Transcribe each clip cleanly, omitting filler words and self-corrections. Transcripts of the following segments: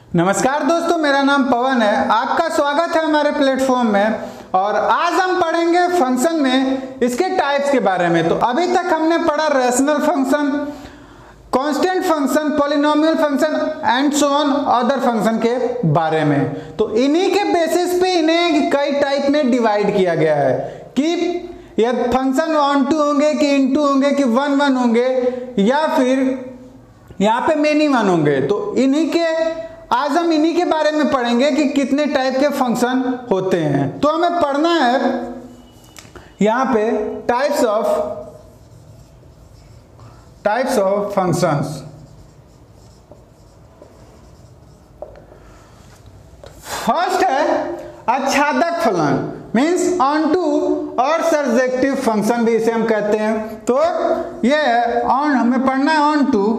नमस्कार दोस्तों, मेरा नाम पवन है। आपका स्वागत है हमारे प्लेटफॉर्म में। और आज हम पढ़ेंगे फंक्शन में इसके टाइप्स के बारे में। तो अभी तक हमने पढ़ा rational function, constant function, polynomial function and so on other function के बारे में। तो इन्हीं के बेसिस पे इन्हें कई टाइप में डिवाइड किया गया है कि ये फंक्शन 1 2 होंगे कि इनटू होंगे कि 1 1 होंगे या फिर यहाँ पे मेनी 1 होंगे। तो आज हम इन्हीं के बारे में पढ़ेंगे कि कितने टाइप के फंक्शन होते हैं। तो हमें पढ़ना है यहाँ पे टाइप्स ऑफ फंक्शंस। फर्स्ट है आच्छादक फलन, मीन्स ऑन टू और सर्जेक्टिव फंक्शन भी इसे हम कहते हैं। तो ये हमें पढ़ना है ऑन टू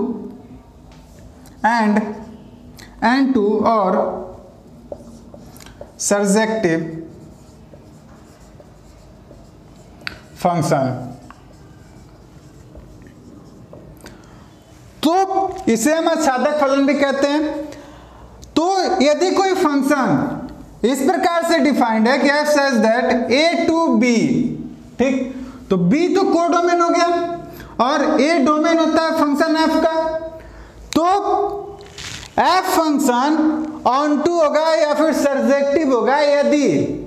एंड टू और सर्जेक्टिव फंक्शन। तो इसे हम आच्छादक फलन भी कहते हैं। तो यदि कोई फंक्शन इस प्रकार से डिफाइंड है कि f says that a to b, ठीक, तो b तो कोडोमेन हो गया और a डोमेन होता है फंक्शन f का। तो f फंक्शन ऑन टू होगा या फिर सर्जेक्टिव होगा यदि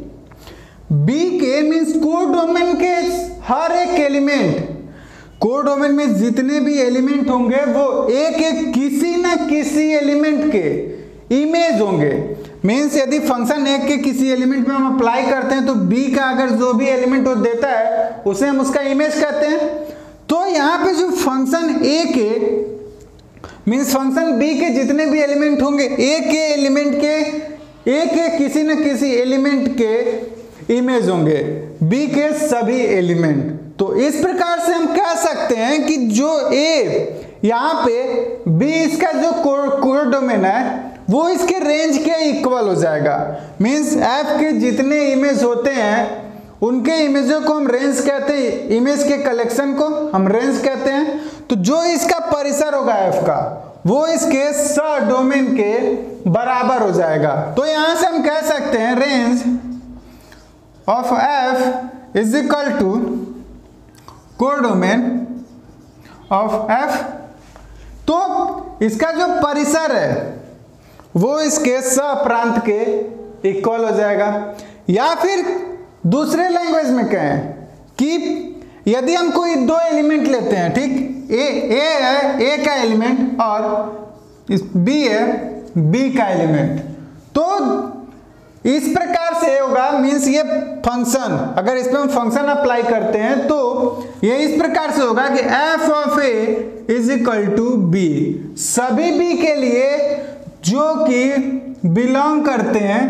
b के मीन्स कोडोमेन के हर एक एलिमेंट, कोडोमेन में जितने भी एलिमेंट होंगे वो एक किसी ना किसी एलिमेंट के इमेज होंगे। मीन्स यदि फंक्शन एक के किसी एलिमेंट में हम अप्लाई करते हैं तो b का अगर जो भी एलिमेंट वो देता है उसे हम उसका इमेज कहते हैं। तो यहाँ पे जो फंक्शन a के मीन्स फंक्शन b के जितने भी एलिमेंट होंगे a के एलिमेंट के किसी न किसी एलिमेंट के इमेज होंगे b के सभी एलिमेंट। तो इस प्रकार से हम कह सकते हैं कि जो a यहाँ पे b इसका जो कोडोमेन है वो इसके रेंज के इक्वल हो जाएगा। मीन्स f के जितने इमेज होते हैं उनके इमेजों को हम रेंज कहते हैं, इमेज के कलेक्शन को हम रेंज कहते हैं। तो जो इसका परिसर होगा f का वो इसके डोमेन के बराबर हो जाएगा। तो यहां से हम कह सकते हैं range of f is equal to codomain of f। तो इसका जो परिसर है वो इसके प्रांत के इक्वल हो जाएगा। या फिर दूसरे लैंग्वेज में कहें कि यदि हम कोई दो एलिमेंट लेते हैं, ठीक, ए है ए का एलिमेंट और बी है बी का एलिमेंट, तो इस प्रकार से होगा। मीन्स ये फंक्शन अगर इसमें हम फंक्शन अप्लाई करते हैं तो ये इस प्रकार से होगा कि f of a is equal to b, सभी b के लिए जो कि बिलोंग करते हैं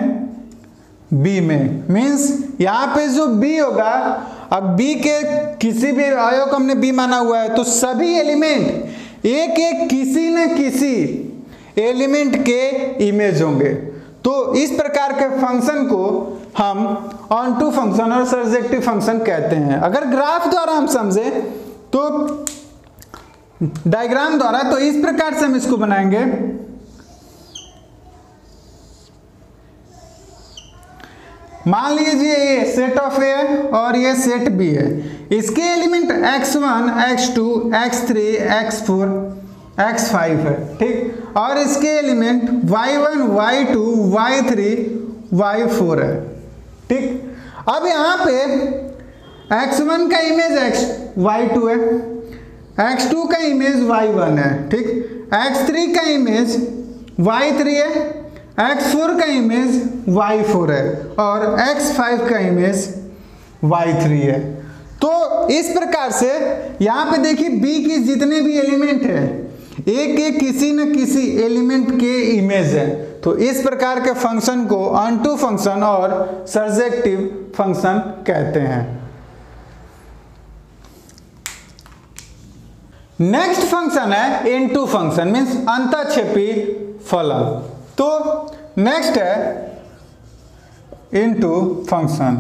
b में। मीन्स यहाँ पे जो b होगा, अब b के किसी भी अवयव को हमने b माना हुआ है तो सभी एलिमेंट एक किसी न किसी एलिमेंट के इमेज होंगे। तो इस प्रकार के फंक्शन को हम ऑन टू फंक्शन और सर्जेक्टिव फंक्शन कहते हैं। अगर ग्राफ द्वारा हम समझे तो डायग्राम द्वारा, तो इस प्रकार से हम इसको बनाएंगे। मान लीजिए ये सेट ऑफ ए है और ये सेट बी है। इसके element x1 x2 x3 x4 x5 है, ठीक, और इसके element y1 y2 y3 y4 है, ठीक। अब यहाँ पे x1 का इमेज y2 है, x2 का इमेज y1 है, ठीक, x3 का इमेज y3 है, x4 का इमेज y4 है और x5 का इमेज y3 है। तो इस प्रकार से यहाँ पे देखिए b की जितने भी एलिमेंट है एक किसी न किसी एलिमेंट के इमेज है। तो इस प्रकार के फंक्शन को ऑन टू फंक्शन और सर्जेक्टिव फंक्शन कहते हैं। नेक्स्ट फंक्शन है इनटू फंक्शन, मीन्स अंतःक्षेपी फलन। तो नेक्स्ट है इनटू फंक्शन,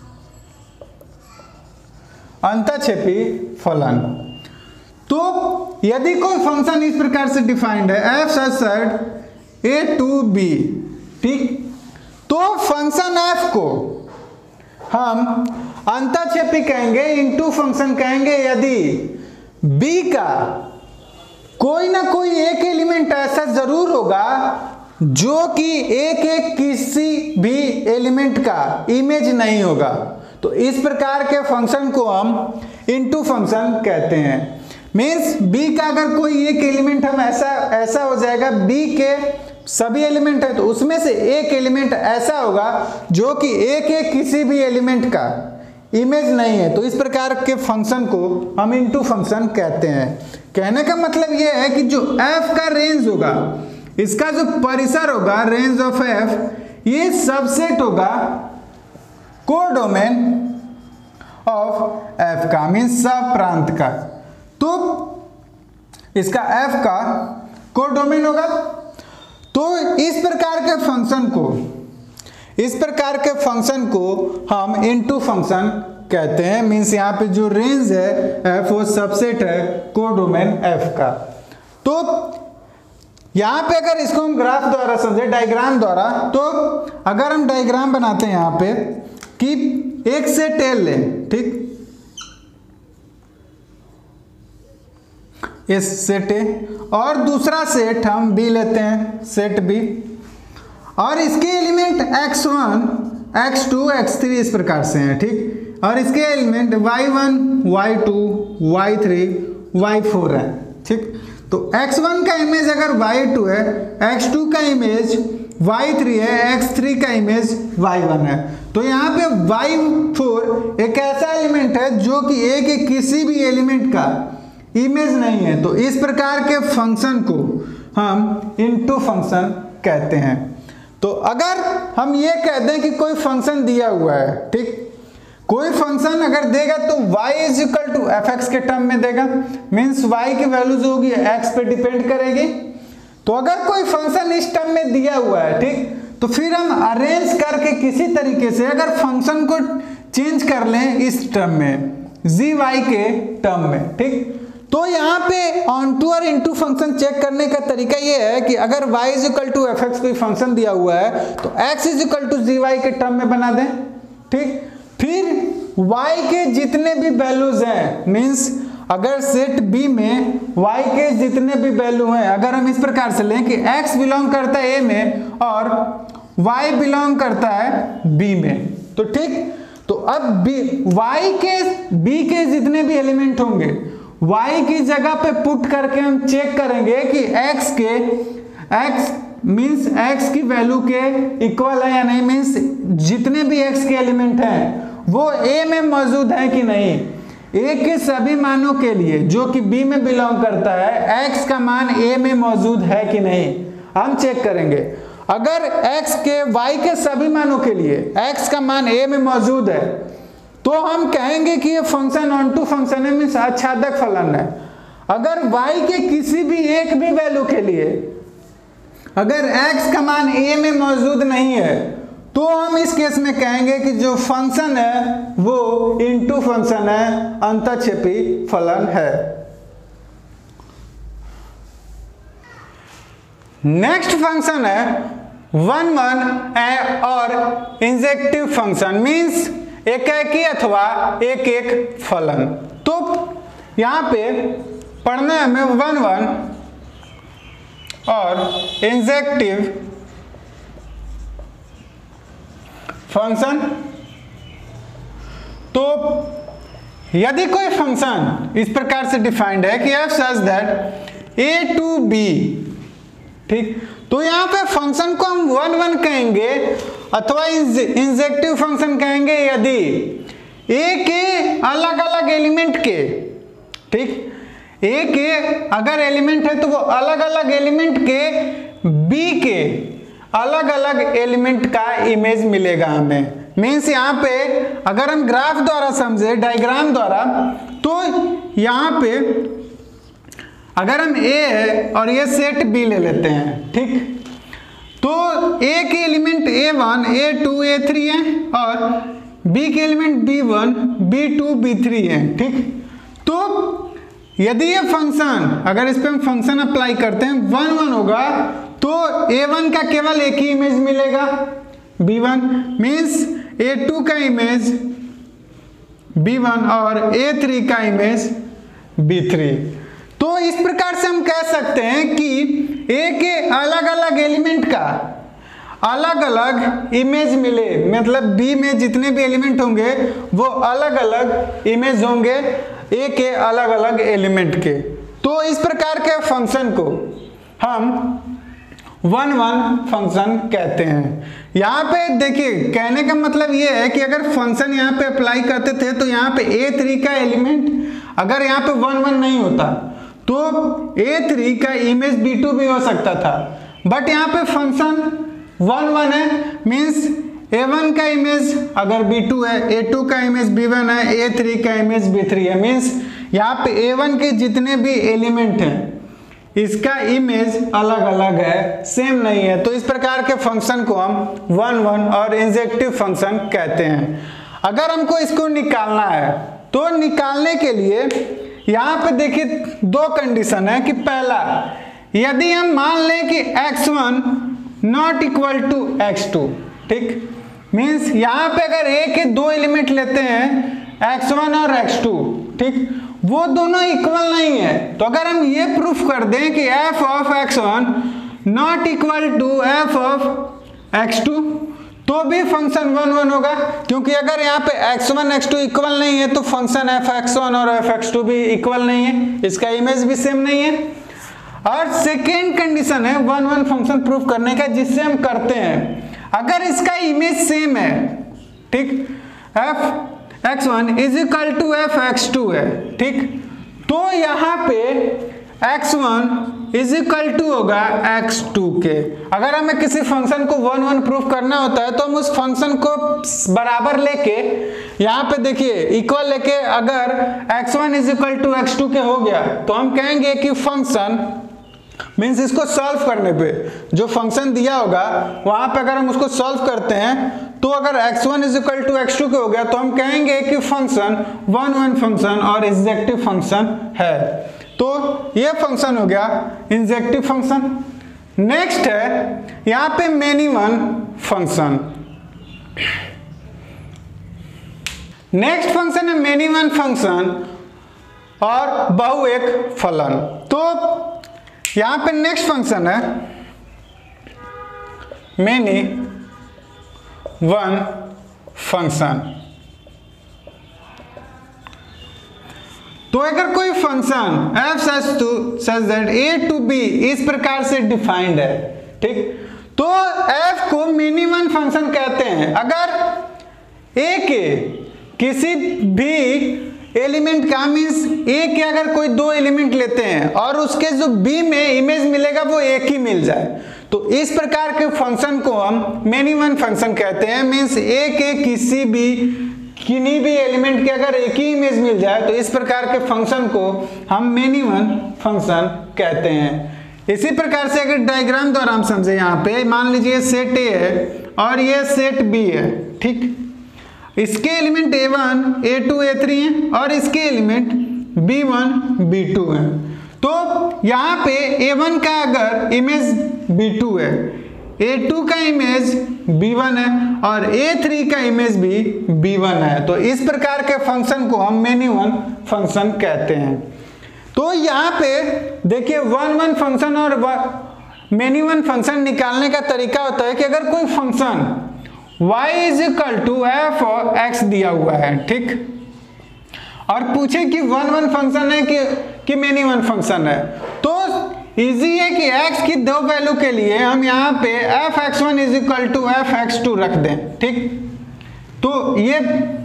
अंतःक्षेपी फलन। तो यदि कोई फंक्शन इस प्रकार से डिफाइंड है f such that A to B, ठीक। तो फंक्शन एफ को हम अंतःक्षेपी कहेंगे, इनटू फंक्शन कहेंगे यदि बी का कोई ना कोई एक एलिमेंट ऐसा जरूर होगा जो कि एक किसी भी एलिमेंट का इमेज नहीं होगा। तो इस प्रकार के फंक्शन को हम इनटू फंक्शन कहते हैं। मीन्स बी का अगर कोई एक एलिमेंट हम ऐसा हो जाएगा, बी के सभी एलिमेंट है तो उसमें से एक एलिमेंट ऐसा होगा जो कि एक किसी भी एलिमेंट का इमेज नहीं है। तो इस प्रकार के फंक्शन को हम इनटू फंक्शन कहते हैं। कहने का मतलब यह है कि जो f का रेंज होगा, इसका जो परिसर होगा, रेंज ऑफ f, ये सबसेट होगा कोडोमेन ऑफ f का, मीन्स सब प्रांत का। तो इसका f का कोडोमेन होगा। तो इस प्रकार के फंक्शन को हम इनटू फंक्शन कहते हैं। मीन्स यहाँ पे जो रेंज है f वो सबसेट है कोडोमेन f का। तो यहाँ पे अगर इसको हम ग्राफ द्वारा समझे, डायग्राम द्वारा, तो अगर हम डायग्राम बनाते हैं यहाँ पे कि एक सेट L लें, ठीक, इस सेट A, और दूसरा सेट हम B लेते हैं, सेट B, और इसके एलिमेंट x1, x2, x3 इस प्रकार से हैं, ठीक, और इसके element y1, y2, y3, y4 है, ठीक। तो x1 का इमेज अगर y2 है, x2 का इमेज y3 है, x3 का इमेज y1 है। तो यहाँ पे y4 एक ऐसा एलिमेंट है जो कि एक किसी भी एलिमेंट का इमेज नहीं है। तो इस प्रकार के फंक्शन को हम इनटू फंक्शन कहते हैं। तो अगर हम ये कह दें कि कोई फंक्शन दिया हुआ है, ठीक, कोई फंक्शन अगर देगा तो y is equal to F X के टर्म में देगा, मीन्स y की वैल्यू जो होगी x पे डिपेंड करेगी। तो अगर कोई फंक्शन इस टर्म में दिया हुआ है, ठीक, तो फिर हम अरेंज करके किसी तरीके से अगर फंक्शन को चेंज कर लें इस टर्म में, gy के टर्म में, ठीक। तो यहाँ पे ऑनटू और इनटू फंक्शन चेक करने का तरीका ये है कि अगर y is equal to F X कोई फंक्शन दिया हुआ है तो x is equal to gy के टर्म में बना दें, ठीक। फिर y के जितने भी वैल्यूज हैं, मीन्स अगर सेट B में y के जितने भी वैल्यू हैं, अगर हम इस प्रकार से लें कि x बिलोंग करता है A में और y बिलोंग करता है B में, तो ठीक। तो अब y के B के जितने भी एलिमेंट होंगे y की जगह पे पुट करके हम चेक करेंगे कि x मीन्स x की वैल्यू के इक्वल है या नहीं, मीन्स जितने भी x के एलिमेंट हैं वो A में मौजूद है कि नहीं। A के सभी मानों के लिए जो कि B में बिलोंग करता है, x का मान A में मौजूद है कि नहीं, हम चेक करेंगे। अगर x के y के सभी मानों के लिए x का मान A में मौजूद है तो हम कहेंगे कि ये फंक्शन ऑन टू फंक्शन है, मीन्स आच्छादक फलन है। अगर y के किसी भी एक भी वैल्यू के लिए अगर x का मान A में मौजूद नहीं है तो हम इस केस में कहेंगे कि जो फंक्शन है वो इनटू फंक्शन है, अंतःक्षेपी फलन है। नेक्स्ट फंक्शन है 1 और इंजेक्टिव फंक्शन, मीन्स एकाकी अथवा एक फलन। तो यहाँ पे पढ़ना है हमें 1 और इंजेक्टिव फंक्शन। तो यदि कोई फंक्शन इस प्रकार से डिफाइंड है कि f such that a to b, ठीक, तो यहाँ पे फंक्शन को हम 1 कहेंगे अथवा इंजेक्टिव फंक्शन कहेंगे यदि a के अलग अलग एलिमेंट के, ठीक, a के अगर एलिमेंट है तो वो अलग अलग एलिमेंट के b के अलग अलग एलिमेंट का इमेज मिलेगा हमें। मीन्स यहाँ पे अगर हम ग्राफ द्वारा समझे, डायग्राम द्वारा, तो यहाँ पे अगर हम A है और ये सेट B ले लेते हैं, ठीक, तो A के एलिमेंट A1, A2, A3 है और B के एलिमेंट B1, B2, B3 है, ठीक। तो यदि ये फंक्शन, अगर इस पे हम फंक्शन अप्लाई करते हैं 1 होगा तो A1 का केवल एक ही इमेज मिलेगा B1, मीन्स A2 का इमेज B1 और A3 का इमेज B3। तो इस प्रकार से हम कह सकते हैं कि A के अलग अलग एलिमेंट का अलग अलग इमेज मिले, मतलब B में जितने भी एलिमेंट होंगे वो अलग अलग इमेज होंगे A के अलग अलग एलिमेंट के। तो इस प्रकार के फंक्शन को हम 1-1 फंक्शन कहते हैं। यहाँ पे देखिए कहने का मतलब ये है कि अगर फंक्शन यहाँ पे अप्लाई करते थे तो यहाँ पे A3 का एलिमेंट अगर यहाँ पे 1-1 नहीं होता तो A3 का इमेज B2 भी हो सकता था, बट यहाँ पे फंक्शन 1-1 है, मीन्स A1 का इमेज अगर B2 है, A2 का इमेज B1 है, A3 का इमेज B3 है, मीन्स यहाँ पे A1 के जितने भी एलिमेंट हैं इसका इमेज अलग अलग है, सेम नहीं है। तो इस प्रकार के फंक्शन को हम 1-1 और इंजेक्टिव फंक्शन कहते हैं। अगर हमको इसको निकालना है तो निकालने के लिए यहाँ पे देखिए दो कंडीशन है कि पहला, यदि हम मान लें कि x1 not equal to x2, ठीक, मीन्स यहाँ पे अगर A के दो एलिमेंट लेते हैं x1 और x2, ठीक, वो दोनों इक्वल नहीं है, तो अगर हम ये प्रूफ कर दें कि f of x1 not equal to f of x2 तो भी फंक्शन 1-1 होगा, क्योंकि अगर यहाँ पे x1 x2 इक्वल नहीं है तो फंक्शन f(x1) और f(x2) भी इक्वल नहीं है, इसका इमेज भी सेम नहीं है। और सेकेंड कंडीशन है 1-1 फंक्शन प्रूफ करने का, जिससे हम करते हैं अगर इसका इमेज सेम है, ठीक, f(x1) is equal to f(x2) है, ठीक, तो यहाँ पे x1 इज इक्वल टू होगा x2 के। अगर हमें किसी फंक्शन को 1-1 प्रूफ करना होता है तो हम उस फंक्शन को बराबर लेके यहाँ पे देखिए इक्वल लेके अगर x1 is equal to x2 के हो गया तो हम कहेंगे कि फंक्शन मीन्स इसको सॉल्व करने पे जो फंक्शन दिया होगा वहां पे अगर हम उसको सॉल्व करते हैं तो अगर x1 is equal to x2 के हो गया तो हम कहेंगे कि फंक्शन 1-1 फंक्शन और इंजेक्टिव फंक्शन है। तो ये फंक्शन हो गया इंजेक्टिव फंक्शन। नेक्स्ट है यहाँ पे many one function. Next function है मेनी वन फंक्शन और बहुएक फलन। तो यहाँ पे नेक्स्ट फंक्शन है मेनी वन फंक्शन। तो अगर कोई function f such that a to b इस प्रकार से डिफाइंड है, ठीक, तो f को मिनी वन फंक्शन कहते हैं। अगर a के किसी भी एलिमेंट का मीन्स a के अगर कोई दो एलिमेंट लेते हैं और उसके जो b में इमेज मिलेगा वो एक ही मिल जाए तो इस प्रकार के फंक्शन को हम मेनी वन फंक्शन कहते हैं। मीन्स a के किसी भी एलिमेंट के अगर एक ही इमेज मिल जाए तो इस प्रकार के फंक्शन को हम मेनी वन फंक्शन कहते हैं। इसी प्रकार से अगर डायग्राम द्वारा हम समझे, यहाँ पे मान लीजिए सेट A है और ये सेट B है, ठीक, इसके एलिमेंट A1 A2 A3 हैं और इसके एलिमेंट B1 B2 हैं। तो यहाँ पे A1 का अगर इमेज B2 है, A2 का इमेज B1 है और A3 का इमेज भी B1 है, तो इस प्रकार के फंक्शन को हम मेनी वन फंक्शन कहते हैं। तो यहाँ पे देखिए 1-1 फंक्शन और मेनी वन फंक्शन निकालने का तरीका होता है कि अगर कोई function y is equal to f और x दिया हुआ है, ठीक, और पूछे कि 1-1 फंक्शन है कि मेनी वन फंक्शन है, तो इजी है कि x की दो वैल्यू के लिए हम यहाँ पे f(x1) is equal to f(x2) रख दें, ठीक, तो ये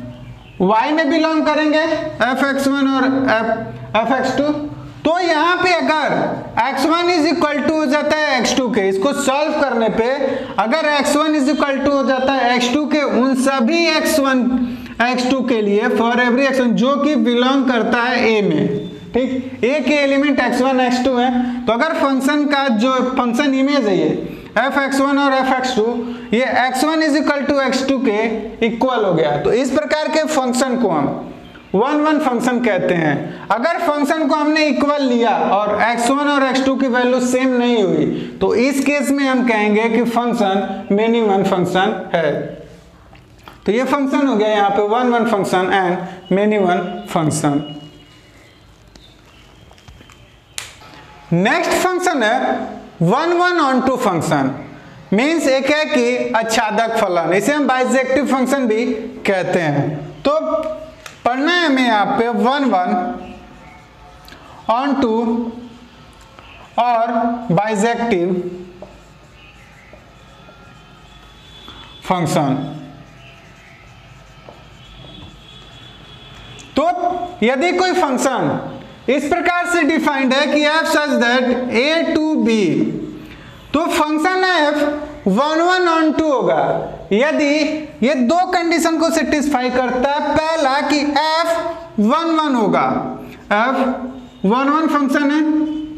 y में बिलोंग करेंगे f(x1) और f(x2), तो यहाँ पे अगर x1 इज इक्वल टू हो जाता है x2 के, इसको सॉल्व करने पे अगर x1 इज इक्वल टू हो जाता है x2 के उन सभी x1 x2 के लिए फॉर एवरी x1 जो कि बिलोंग करता है a में, ठीक, a के एलिमेंट x1 x2 है, तो अगर फंक्शन का जो फंक्शन इमेज है ये f(x1) और f(x2) ये x1 is equal to x2 के इक्वल हो गया, तो इस प्रकार के फंक्शन को हम वन वन फंक्शन कहते हैं। अगर फंक्शन को हमने इक्वल लिया और x1 और x2 की वैल्यू सेम नहीं हुई तो इस केस में हम कहेंगे कि फंक्शन मेनी वन फंक्शन है। तो ये फंक्शन हो गया यहाँ पे one one function and many one function. Next function है one one on to function. Means एक है कि आच्छादक फलन, इसे हम बाइजेक्टिव फंक्शन भी कहते हैं। तो पढ़ना है हमें यहाँ पे वन वन ऑन टू और बाइजेक्टिव फंक्शन। तो यदि कोई फंक्शन इस प्रकार से डिफाइंड है कि f such that a to b, तो function f one one onto होगा यदि ये दो कंडीशन को सेटिस्फाई करता है। पहला कि f वन वन होगा, f वन वन फंक्शन है।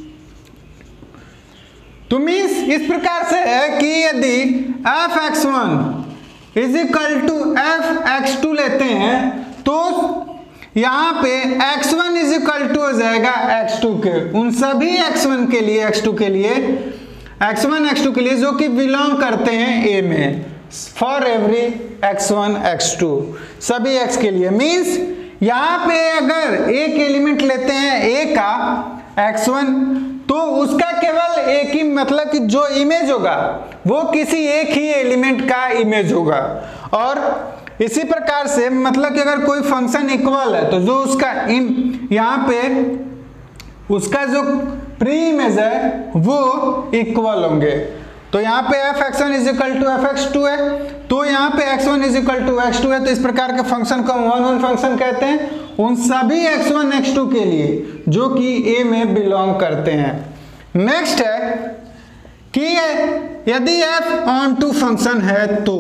तो मीन्स इस प्रकार से है कि यदि f x1 is equal to f x2 लेते हैं तो यहाँ पे x1 इज इक्वल टू हो जाएगा x2 के उन सभी x1 के लिए, x2 के लिए, x1 x2 के लिए जो कि बिलोंग करते हैं a में, फॉर एवरी x1 x2 सभी x के लिए। मीन्स यहाँ पे अगर एक एलिमेंट लेते हैं a का x1 तो उसका केवल एक ही मतलब कि जो इमेज होगा वो किसी एक ही एलिमेंट का इमेज होगा। और इसी प्रकार से मतलब कि अगर कोई फंक्शन इक्वल है तो जो उसका यहाँ पे उसका जो प्री इमेज है वो इक्वल होंगे। तो यहाँ पे f x1 is equal to f x2 है, तो यहाँ पे x1 is equal to x2 है। तो इस प्रकार के फंक्शन को हम वन वन फंक्शन कहते हैं उन सभी x1 x2 के लिए जो कि a में बिलोंग करते हैं। नेक्स्ट है कि यदि f ऑन टू फंक्शन है तो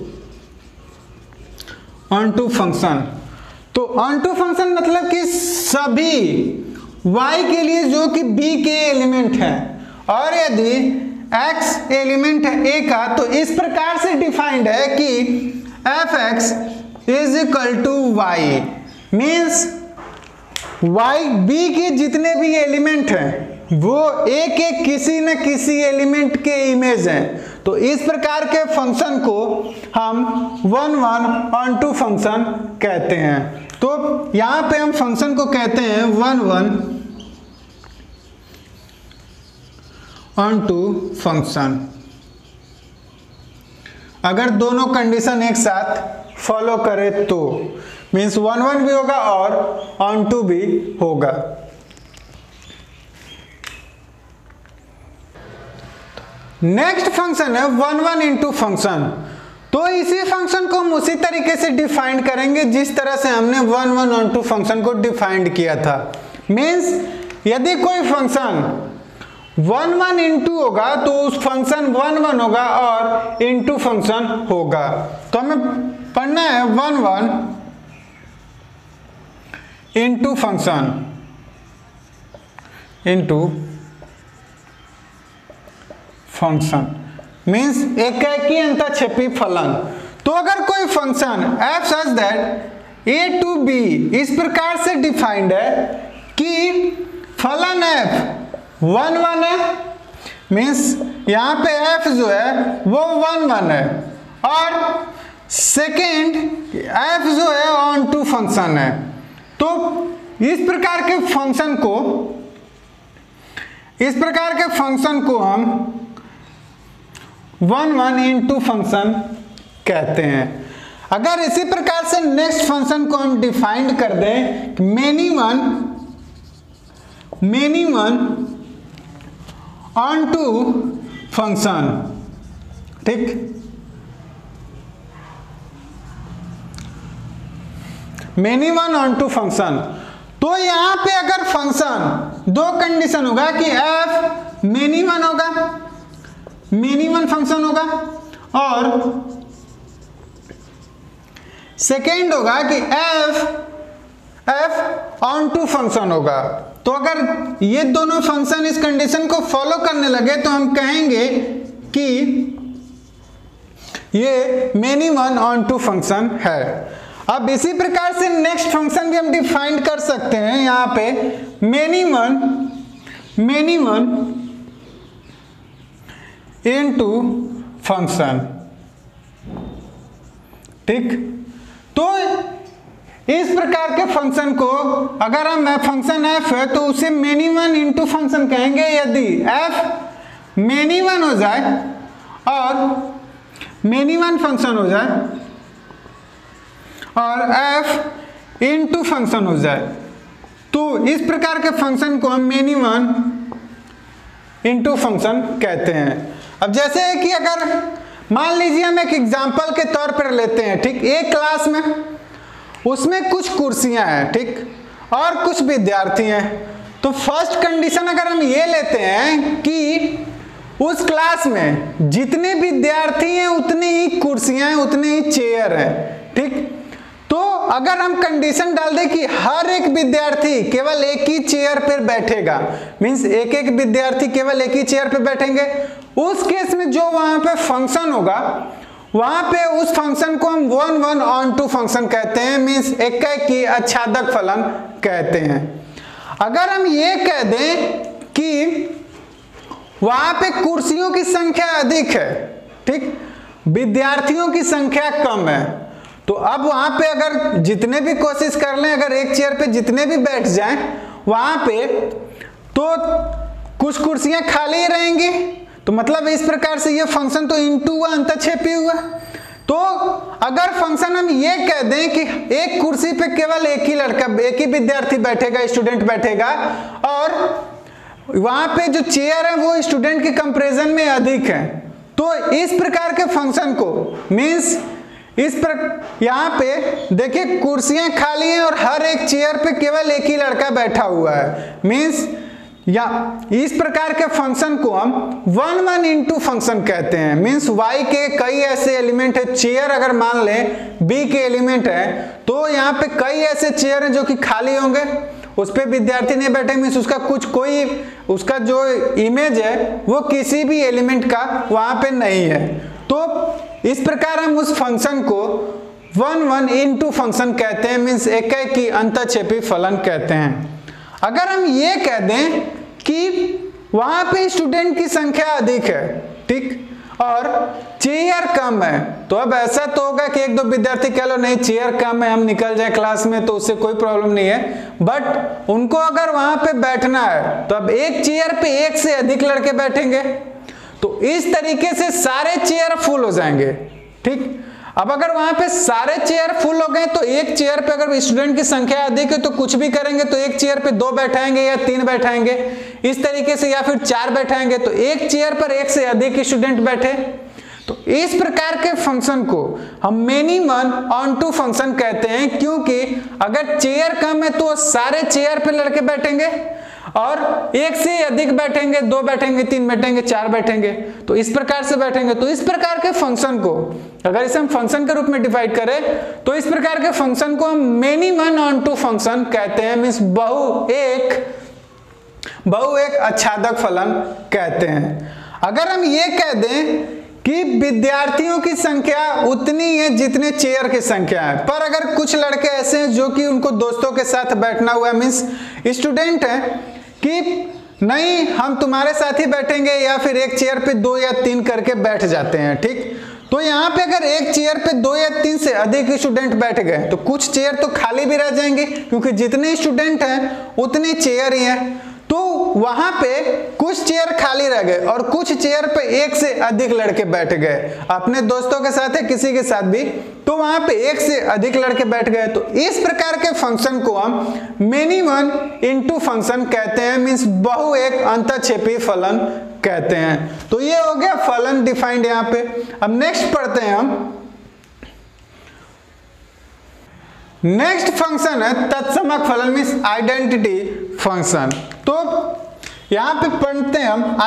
ऑन टू फंक्शन, तो ऑन टू फंक्शन मतलब कि सभी y के लिए जो कि b के एलिमेंट हैं और यदि x एलिमेंट है a का तो इस प्रकार से डिफाइंड है कि f(x) is equal to y। Means y b के जितने भी एलिमेंट हैं वो एक एक किसी न किसी एलिमेंट के इमेज हैं। तो इस प्रकार के फंक्शन को हम one one on to function कहते हैं। तो यहाँ पे हम फंक्शन को कहते हैं one one on to function अगर दोनों कंडीशन एक साथ फॉलो करे तो। मीन्स वन वन भी होगा और ऑन टू भी होगा। नेक्स्ट फंक्शन है वन वन इंटू फंक्शन। तो इसी फंक्शन को हम उसी तरीके से डिफाइन करेंगे जिस तरह से हमने one one on to function को डिफाइंड किया था। मीन्स यदि कोई फंक्शन वन वन इंटू होगा तो उस फंक्शन वन वन होगा और इंटू फंक्शन होगा। तो हमें पढ़ना है one one into function into function. Means एक ही अंतःक्षेपी फलन। तो अगर कोई function f such that a to b इस प्रकार से डिफाइंड है कि फलन f वन वन है। मीन्स यहाँ पे f जो है वो वन वन है और सेकेंड f जो है ऑन टू फंक्शन है। तो इस प्रकार के फंक्शन को हम वन वन इंटू फंक्शन कहते हैं। अगर इसी प्रकार से नेक्स्ट फंक्शन को हम डिफाइंड कर दें many one on to function, ठीक। Many one on to function. तो यहां पे अगर फंक्शन दो कंडीशन होगा कि f मेनी वन होगा, मेनी वन फंक्शन होगा और सेकेंड होगा कि f ऑन टू फंक्शन होगा। तो अगर ये दोनों फंक्शन इस कंडीशन को फॉलो करने लगे तो हम कहेंगे कि ये many one on to function है। अब इसी प्रकार से नेक्स्ट फंक्शन भी हम डिफाइन कर सकते हैं यहां पे मेनी वन इनटू फंक्शन। ठीक, तो इस प्रकार के फंक्शन को अगर हम फंक्शन एफ है तो उसे मेनी वन इंटू फंक्शन कहेंगे। यदि एफ मेनी वन हो जाए और मेनी वन फंक्शन हो जाए और एफ इंटू फंक्शन हो जाए तो इस प्रकार के फंक्शन को हम मेनी वन इंटू फंक्शन कहते हैं। अब जैसे कि अगर मान लीजिए हम एक एग्जाम्पल के तौर पर लेते हैं। ठीक, एक क्लास में उसमें कुछ कुर्सियां हैं, ठीक, और कुछ विद्यार्थी हैं। तो फर्स्ट कंडीशन अगर हम ये लेते हैं कि उस क्लास में जितने विद्यार्थी हैं उतनी ही कुर्सियां हैं, उतने ही चेयर हैं। ठीक, तो अगर हम कंडीशन डाल दें कि हर एक विद्यार्थी केवल एक ही चेयर पर बैठेगा, मींस एक एक विद्यार्थी केवल एक ही चेयर पर बैठेंगे, उस केस में जो वहां पे फंक्शन होगा वहां पे उस फंक्शन को हम 1 1 ऑन टू फंक्शन कहते हैं, मींस एकाकी आच्छादक फलन कहते हैं। अगर हम ये कह दें कि वहां पे कुर्सियों की संख्या अधिक है, ठीक, विद्यार्थियों की संख्या कम है, तो अब वहां पे अगर जितने भी कोशिश कर लें, अगर एक चेयर पे जितने भी बैठ जाएं वहां पे तो कुछ कुर्सियां खाली ही रहेंगी। तो मतलब इस प्रकार से ये फंक्शन तो इंटू हुआ, अंतक्षेपी हुआ। तो अगर फंक्शन हम ये कह दें कि एक कुर्सी पे केवल एक ही लड़का, एक ही विद्यार्थी बैठेगा, स्टूडेंट बैठेगा, और वहां पे जो चेयर है वो स्टूडेंट के कंपैरिजन में अधिक है, तो इस प्रकार के फंक्शन को मीन्स यहाँ पे देखिए कुर्सियां खाली हैं और हर एक चेयर पे केवल एक ही लड़का बैठा हुआ है, मीन्स या इस प्रकार के फंक्शन को हम 1 1 इंटू फंक्शन कहते हैं। मींस y के कई ऐसे एलिमेंट है, चेयर अगर मान लें b के एलिमेंट है तो यहाँ पे कई ऐसे चेयर हैं जो कि खाली होंगे, उस पर विद्यार्थी नहीं बैठे, मीन्स उसका उसका जो इमेज है वो किसी भी एलिमेंट का वहां पे नहीं है। तो इस प्रकार हम उस फंक्शन को 1 1 इंटू फंक्शन कहते हैं, मीन्स एकाकी अंतक्षेपी फलन कहते हैं। अगर हम ये कह दें कि वहां पे स्टूडेंट की संख्या अधिक है, ठीक, और चेयर कम है, तो अब ऐसा तो होगा कि एक दो विद्यार्थी कह लो नहीं चेयर कम है हम निकल जाए क्लास में, तो उससे कोई प्रॉब्लम नहीं है, बट उनको अगर वहां पे बैठना है तो अब एक चेयर पे एक से अधिक लड़के बैठेंगे, तो इस तरीके से सारे चेयर फुल हो जाएंगे। ठीक, अब अगर वहां पे सारे चेयर फुल हो गए तो एक चेयर पे अगर स्टूडेंट की संख्या अधिक है तो कुछ भी करेंगे तो एक चेयर पे 2 बैठाएंगे या 3 बैठाएंगे इस तरीके से, या फिर 4 बैठाएंगे तो एक चेयर पर एक से अधिक स्टूडेंट बैठे। तो इस प्रकार के फंक्शन को हम many one on to function कहते हैं, क्योंकि अगर चेयर कम है तो सारे चेयर पे लड़के बैठेंगे और एक से अधिक बैठेंगे, 2 बैठेंगे, 3 बैठेंगे, 4 बैठेंगे, तो इस प्रकार से बैठेंगे। तो इस प्रकार के फंक्शन को अगर इसे हम फंक्शन के रूप में डिफाइन करें तो इस प्रकार के फंक्शन को हम many one on to function कहते हैं, मींस बहु एक आच्छादक फलन कहते हैं। अगर हम ये कह दें कि विद्यार्थियों की संख्या उतनी है जितने चेयर की संख्या है, पर अगर कुछ लड़के ऐसे हैं जो कि उनको दोस्तों के साथ बैठना हुआ है, मींस स्टूडेंट है कि नहीं हम तुम्हारे साथ ही बैठेंगे, या फिर एक चेयर पे 2 या 3 करके बैठ जाते हैं। ठीक, तो यहाँ पे अगर एक चेयर पे 2 या 3 से अधिक स्टूडेंट बैठ गए तो कुछ चेयर तो खाली भी रह जाएंगे, क्योंकि जितने स्टूडेंट हैं उतने चेयर ही हैं, तो वहां पे कुछ चेयर खाली रह गए और कुछ चेयर पे एक से अधिक लड़के बैठ गए, अपने दोस्तों के साथ है किसी के साथ भी, तो वहां पे एक से अधिक लड़के बैठ गए। तो इस प्रकार के फंक्शन को हम मेनी वन इंटू फंक्शन कहते हैं, मींस बहु एक अंतक्षेपी फलन कहते हैं। तो ये हो गया फलन डिफाइंड यहाँ पे। अब नेक्स्ट पढ़ते हैं हम, नेक्स्ट फंक्शन है तत्समक फलन, मींस आइडेंटिटी फंक्शन। तो यहां पे पढ़ते हैं हम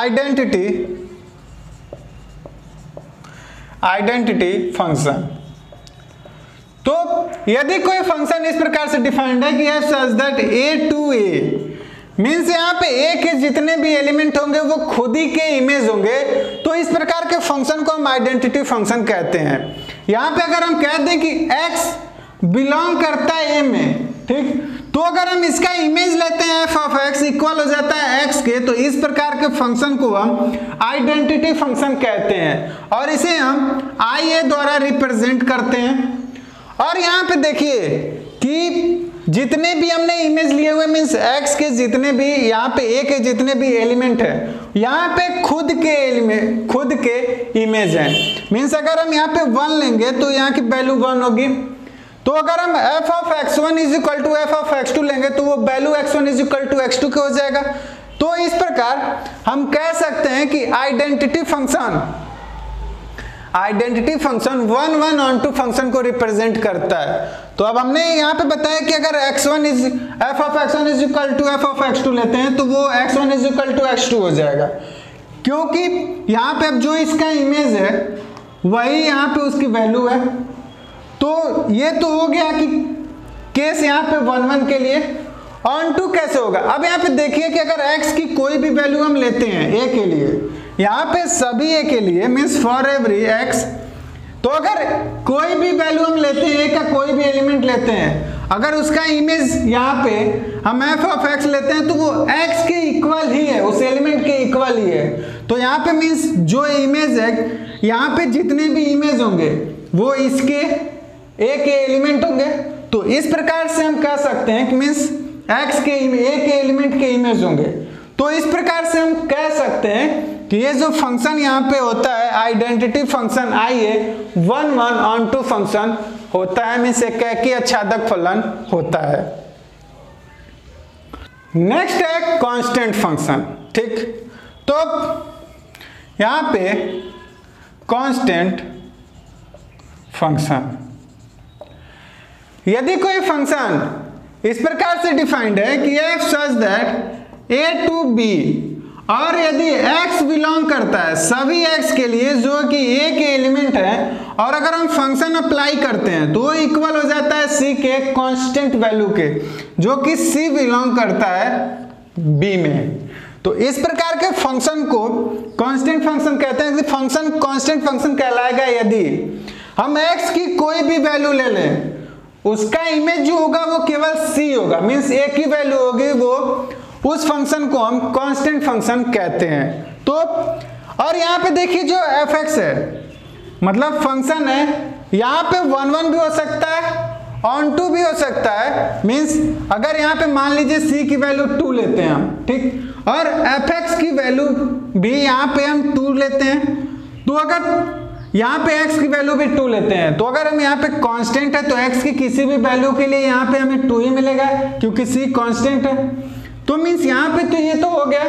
आइडेंटिटी फंक्शन। तो यदि कोई फंक्शन इस प्रकार से डिफाइंड है कि f such that a to a, means यहाँ पे a के जितने भी एलिमेंट होंगे वो खुद ही के इमेज होंगे, तो इस प्रकार के फंक्शन को हम आइडेंटिटी फंक्शन कहते हैं। यहाँ पे अगर हम कह दें कि x बिलोंग करता है ए में, ठीक। तो अगर हम इसका इमेज लेते हैं एफ ऑफ एक्स इक्वल हो जाता है एक्स के, तो इस प्रकार के फंक्शन को हम आइडेंटिटी फंक्शन कहते हैं और इसे हम आई ए द्वारा रिप्रेजेंट करते हैं। और यहाँ पे देखिए कि जितने भी हमने इमेज लिए हुए मीन्स एक्स के जितने भी यहाँ पे ए के जितने भी एलिमेंट है यहाँ पे खुद के इमेज है। मीन्स अगर हम यहाँ पे 1 लेंगे तो यहाँ की वैल्यू 1 होगी। तो अगर हम f of x1 is equal to f of x2 लेंगे तो वो value x1 is equal to x2 के हो जाएगा। तो इस प्रकार हम कह सकते हैं कि identity function 1 1 on to function को रिप्रेजेंट करता है। तो अब हमने यहाँ पे बताया कि अगर x1 इज f of x1 is equal to f of x2 लेते हैं तो वो x1 is equal to x2 हो जाएगा, क्योंकि यहाँ पे अब जो इसका इमेज है वही यहाँ पे उसकी वैल्यू है। तो ये तो हो गया कि केस यहाँ पे 1 1 के लिए। ऑन टू कैसे होगा, अब यहाँ पे देखिए कि अगर x की कोई भी वैल्यू हम लेते हैं a के लिए, यहाँ पे सभी a के लिए मीन्स फॉर एवरी x, तो अगर कोई भी वैल्यू हम लेते हैं a का कोई भी एलिमेंट लेते हैं, अगर उसका इमेज यहाँ पे हम f ऑफ x लेते हैं तो वो x के इक्वल ही है, उस एलिमेंट के इक्वल ही है। तो यहाँ पे मीन्स जो इमेज है यहाँ पे जितने भी इमेज होंगे वो इसके a के एलिमेंट होंगे। तो इस प्रकार से हम कह सकते हैं कि मीन्स x के a के एलिमेंट के इमेज होंगे। तो इस प्रकार से हम कह सकते हैं कि ये जो फंक्शन यहाँ पे होता है identity function I A 1 1 on to function होता है, मीन्स एक एकी आच्छादक फलन होता है। नेक्स्ट है कांस्टेंट फंक्शन, ठीक। तो यहाँ पे कांस्टेंट फंक्शन, यदि कोई फंक्शन इस प्रकार से डिफाइंड है कि f such that a to b और यदि x बिलोंग करता है सभी x के लिए जो कि a के एलिमेंट है और अगर हम फंक्शन अप्लाई करते हैं तो वो इक्वल हो जाता है c के कांस्टेंट वैल्यू के, जो कि c बिलोंग करता है b में। तो इस प्रकार के फंक्शन को कांस्टेंट फंक्शन कहते हैं। फंक्शन कांस्टेंट फंक्शन कहलाएगा यदि हम x की कोई भी वैल्यू ले लें, उसका इमेज जो होगा वो केवल c होगा, मीन्स एक ही वैल्यू होगी, वो उस फंक्शन को हम कांस्टेंट फंक्शन कहते हैं। तो और यहाँ पे देखिए जो fx है मतलब फंक्शन है, यहाँ पे 1 1 भी हो सकता है, ऑन टू भी हो सकता है। मीन्स अगर यहाँ पे मान लीजिए c की वैल्यू 2 लेते हैं हम, ठीक, और fx की वैल्यू भी यहाँ पे हम 2 लेते हैं, तो अगर यहाँ पे x की वैल्यू भी 2 लेते हैं, तो अगर हम यहाँ पे कांस्टेंट है तो x की किसी भी वैल्यू के लिए यहाँ पे हमें 2 ही मिलेगा क्योंकि c कांस्टेंट है। तो मीन्स यहाँ पे तो ये तो हो गया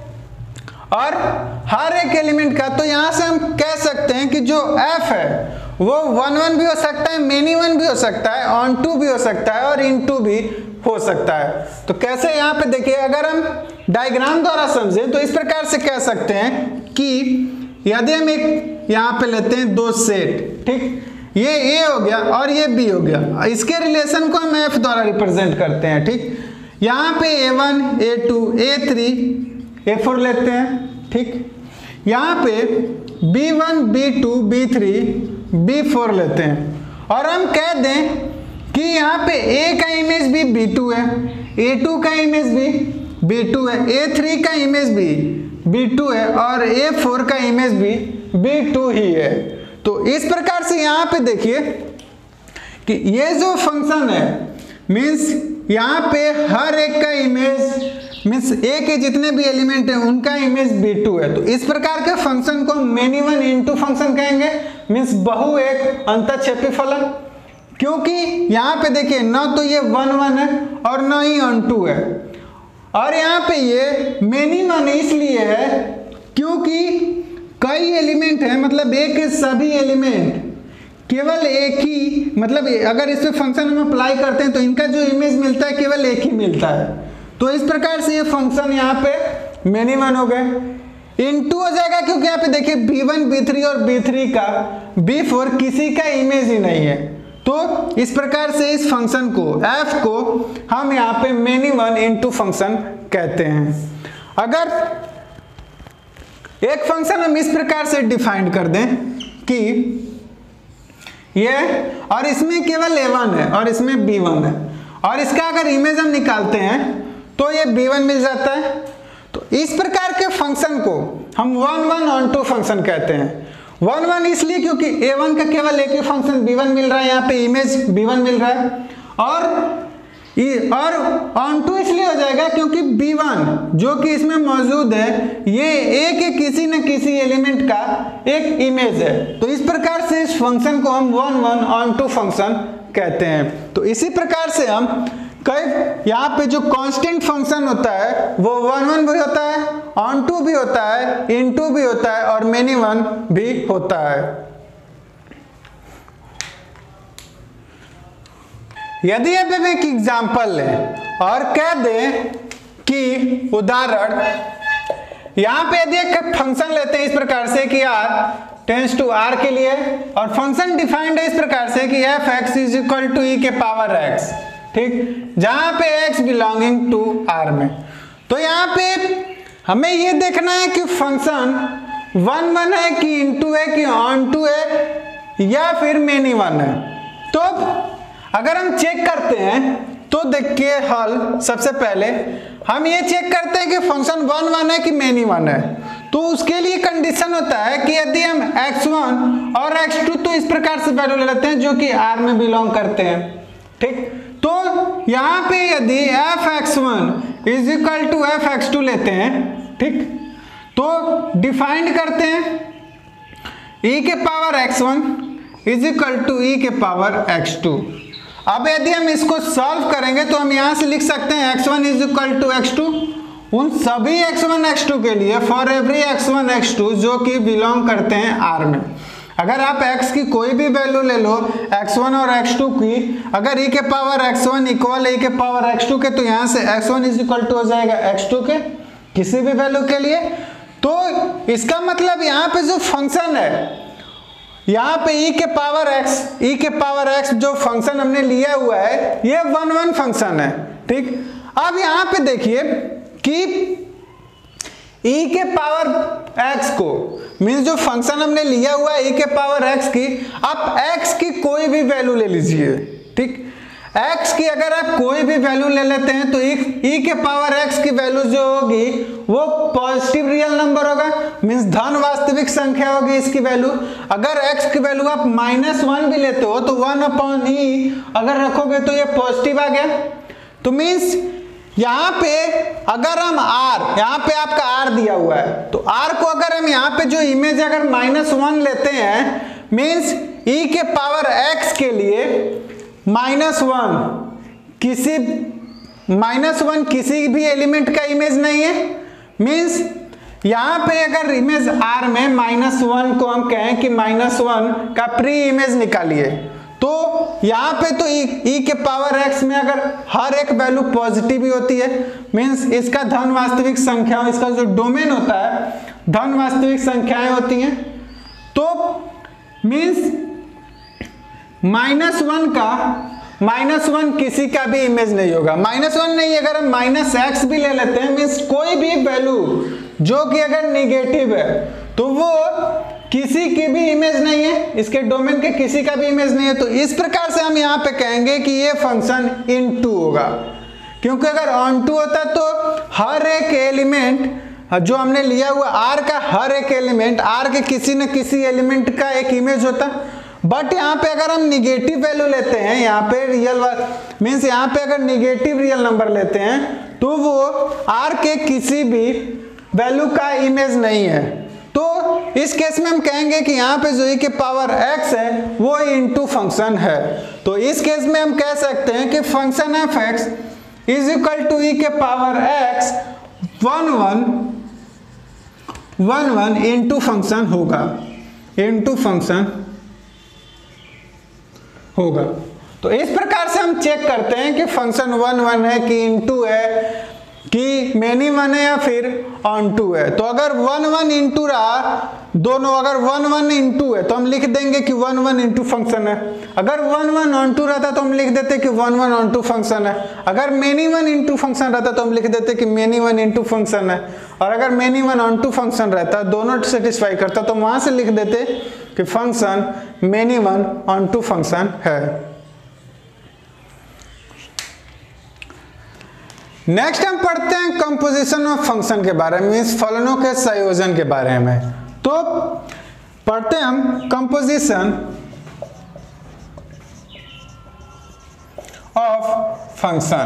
और हर एक एलिमेंट का, तो यहाँ से हम कह सकते हैं कि जो f है वो 1 1 भी हो सकता है, मेनी 1 भी हो सकता है, ऑन टू भी हो सकता है और इन टू भी हो सकता है। तो कैसे यहाँ पे देखिए, अगर हम डायग्राम द्वारा समझें तो इस प्रकार से कह सकते हैं कि यदि हम एक यहाँ पे लेते हैं 2 सेट, ठीक, ये a हो गया और ये b हो गया, इसके रिलेशन को हम f द्वारा रिप्रेजेंट करते हैं, ठीक। यहाँ पे a1 a2 a3 a4 लेते हैं, ठीक। यहाँ पे b1 b2 b3 b4 लेते हैं और हम कह दें कि यहाँ पे a का इमेज भी b2 है, a2 का इमेज भी b2 है, a3 का इमेज भी b2 है और a4 का इमेज भी b2 ही है। तो इस प्रकार से यहाँ पे देखिए कि ये जो फंक्शन है मीन्स यहाँ पे हर एक का इमेज मीन्स a के जितने भी एलिमेंट हैं उनका इमेज b2 है। तो इस प्रकार के फंक्शन को मेनी वन इनटू फंक्शन कहेंगे, मीन्स बहु एक अंतःक्षेपी फलन, क्योंकि यहाँ पे देखिए ना तो ये 1 1 है और ना ही ऑन टू है, और यहाँ पे ये मेनी वन इसलिए है क्योंकि कई एलिमेंट है, मतलब a के सभी एलिमेंट केवल एक ही, मतलब अगर इस पे फंक्शन हम अप्लाई करते हैं तो इनका जो इमेज मिलता है केवल एक ही मिलता है। तो इस प्रकार से ये फंक्शन यहाँ पे मेनी वन हो गए। इनटू हो जाएगा क्योंकि यहाँ पे देखिए b1 b3 और b3 का b4 किसी का इमेज ही नहीं है। तो इस प्रकार से इस फंक्शन को f को हम यहाँ पे मेनी वन इनटू फंक्शन कहते हैं। अगर एक फंक्शन हम इस प्रकार से डिफाइन कर दें कि ये, और इसमें केवल a1 है और इसमें b1 है, और इसका अगर इमेज हम निकालते हैं तो ये b1 मिल जाता है। तो इस प्रकार के फंक्शन को हम 1 1 ऑन टू फंक्शन कहते हैं। 1 1 इसलिए क्योंकि a1 का केवल एक ही फंक्शन b1 मिल रहा है, यहाँ पे इमेज b1 मिल रहा है, और ऑन टू इसलिए हो जाएगा क्योंकि b1 जो कि इसमें मौजूद है ये a के किसी न किसी एलिमेंट का एक इमेज है। तो इस प्रकार से इस फंक्शन को हम 1 1 ऑन टू फंक्शन कहते हैं। तो इसी प्रकार से हम कई यहाँ पे जो कांस्टेंट फंक्शन होता है वो 1 1 भी होता है, ऑन टू भी होता है, इन टू भी होता है, और मेनी वन भी होता है। यदि अब हम एक एग्जाम्पल लें और कह दें कि उदाहरण, यहाँ पे यदि एक फंक्शन लेते हैं इस प्रकार से कि r टेंस टू r के लिए, और फंक्शन डिफाइंड है इस प्रकार से कि f(x) is equal to e के पावर x, ठीक, जहां पे x बिलोंगिंग टू r में। तो यहाँ पे हमें ये देखना है कि फंक्शन 1 1 है कि इनटू है कि ऑन टू है या फिर मेनी वन है। तो अगर हम चेक करते हैं तो देखिए हल, सबसे पहले हम ये चेक करते हैं कि फंक्शन 1 1 है कि मेनी वन है। तो उसके लिए कंडीशन होता है कि यदि हम x1 और x2 तो इस प्रकार से वैल्यू ले लेते हैं जो कि r में बिलोंग करते हैं, ठीक। तो यहाँ पे यदि f(x1) is equal to f(x2) लेते हैं, ठीक, तो डिफाइंड करते हैं e के power x1 is equal to e के पावर x2। अब यदि हम इसको सॉल्व करेंगे तो हम यहाँ से लिख सकते हैं x1 is equal to x2 उन सभी x1 x2 के लिए, फॉर एवरी x1 x2 जो कि बिलोंग करते हैं r में। अगर आप x की कोई भी वैल्यू ले लो x1 और x2 की, अगर e के पावर x1 इक्वल e के पावर x2 के, तो यहाँ से x1 इज इक्वल टू हो जाएगा x2 के किसी भी वैल्यू के लिए। तो इसका मतलब यहाँ पे जो फंक्शन है, यहाँ पे e के पावर x जो फंक्शन हमने लिया हुआ है ये 1 1 फंक्शन है, ठीक। अब यहाँ पे देखिए कि e के पावर x को मीन्स जो फंक्शन हमने लिया हुआ है e के पावर x की, आप x की कोई भी वैल्यू ले लीजिए, ठीक। x की अगर आप कोई भी वैल्यू ले लेते हैं तो e के पावर x की वैल्यू जो होगी वो पॉजिटिव रियल नंबर होगा, मीन्स धन वास्तविक संख्या होगी इसकी वैल्यू। अगर x की वैल्यू आप -1 भी लेते हो तो 1/e अगर रखोगे तो ये पॉजिटिव आ गया। तो मीन्स यहाँ पे अगर हम r, यहाँ पे आपका r दिया हुआ है, तो r को अगर हम यहाँ पे जो इमेज अगर -1 लेते हैं, मीन्स e के पावर x के लिए -1 किसी भी एलिमेंट का इमेज नहीं है। मीन्स यहाँ पे अगर इमेज r में -1 को हम कहें कि -1 का प्री इमेज निकालिए, तो यहाँ पे तो e के पावर x में अगर हर एक वैल्यू पॉजिटिव ही होती है, मीन्स इसका धन वास्तविक संख्या, इसका जो डोमेन होता है धन वास्तविक संख्याएं होती हैं। तो मीन्स -1 किसी का भी इमेज नहीं होगा। -1 नहीं, अगर हम -x भी ले लेते हैं, मीन्स कोई भी वैल्यू जो कि अगर निगेटिव है तो वो किसी की भी इमेज नहीं है, इसके डोमेन के किसी का भी इमेज नहीं है। तो इस प्रकार से हम यहाँ पे कहेंगे कि ये फंक्शन इन टू होगा, क्योंकि अगर ऑन टू होता तो हर एक एलिमेंट जो हमने लिया हुआ r का हर एक एलिमेंट r के किसी न किसी एलिमेंट का एक इमेज होता। बट यहाँ पे अगर हम निगेटिव वैल्यू लेते हैं, यहाँ पे रियल मीन्स यहाँ पे अगर निगेटिव रियल नंबर लेते हैं तो वो r के किसी भी वैल्यू का इमेज नहीं है। तो इस केस में हम कहेंगे कि यहाँ पे जो e के पावर x है वो इनटू फंक्शन है। तो इस केस में हम कह सकते हैं कि function f(x) is equal to e के पावर x 1 1 इनटू फंक्शन होगा। तो इस प्रकार से हम चेक करते हैं कि फंक्शन 1 1 है कि इनटू है कि मेनी वन है या फिर ऑन टू है। तो अगर 1 1 इनटू रहा दोनों अगर 1 1 इंटू है तो हम लिख देंगे कि 1 1 इंटू फंक्शन है। अगर 1 1 ऑन टू रहता तो हम लिख देते कि 1 1 ऑन टू फंक्शन है। अगर मेनी 1 इंटू फंक्शन रहता तो हम लिख देते कि मेनी 1 इंटू फंक्शन है। और अगर मेनी 1 ऑन टू फंक्शन रहता, दोनों सेटिस्फाई करता, तो वहां से लिख देते कि function many 1 on to function है। नेक्स्ट हम पढ़ते हैं कंपोजिशन ऑफ फंक्शन के बारे में, मींस फलनों के संयोजन के बारे में। तो पढ़ते हैं हम कंपोजिशन ऑफ फंक्शन।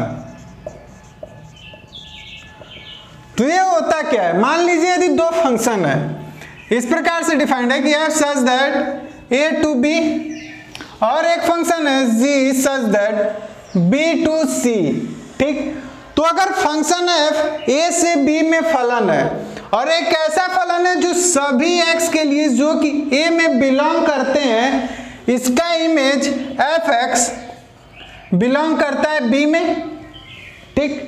तो ये होता क्या है, मान लीजिए यदि दो फंक्शन है, इस प्रकार से डिफाइंड है कि f such that a to b, और एक फंक्शन है g सच दैट b टू c। ठीक, तो अगर फंक्शन f a से b में फलन है, और एक ऐसा फलन है जो सभी x के लिए जो कि a में बिलोंग करते हैं, इसका इमेज fx बिलोंग करता है b में। ठीक,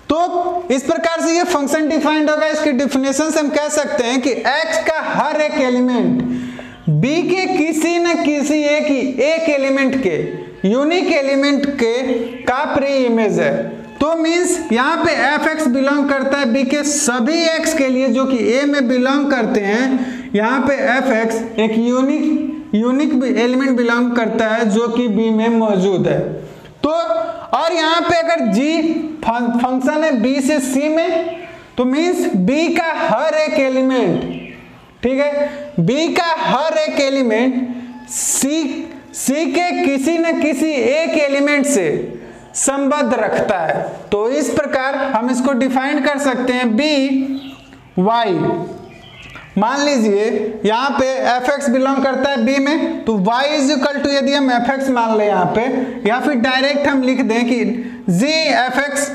तो इस प्रकार से ये फंक्शन डिफाइंड होगा। इसकी डेफिनेशन से हम कह सकते हैं कि x का हर एक एलिमेंट b के किसी न किसी एक एलिमेंट के, यूनिक एलिमेंट के का प्री इमेज है। तो मींस यहाँ पे fx बिलोंग करता है b के सभी x के लिए जो कि a में बिलोंग करते हैं। यहाँ पे fx एक यूनिक एलिमेंट बिलोंग करता है जो कि b में मौजूद है। तो और यहाँ पे अगर g फंक्शन है b से c में, तो मींस b का हर एक एलिमेंट, ठीक है, b का हर एक एलिमेंट c के किसी न किसी एक एलिमेंट से संबद्ध रखता है। तो इस प्रकार हम इसको डिफाइन कर सकते हैं b y। मान लीजिए यहाँ पे fx बिलोंग करता है b में, तो y इज इक्वल टू, यदि हम fx मान ले यहाँ पे, या फिर डायरेक्ट हम लिख दें कि g fx